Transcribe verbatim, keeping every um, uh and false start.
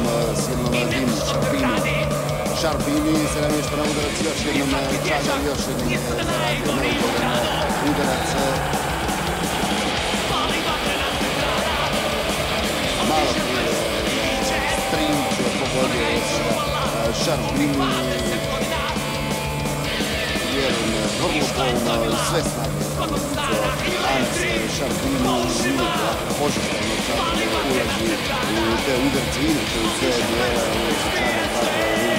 jednom Dim Šarpini. Šarpini se namješta na udarac, još jednom Čagar, još jednom zaradio neugodan udarac. Malo prije Strinč pogodio Šarpini. Vjerujem, vrlo polno i sve snage Anas Šarpini uvijek jako poželjno Čagar ulazi u te udarce, inače u sve dijela uvijek se Čagar tako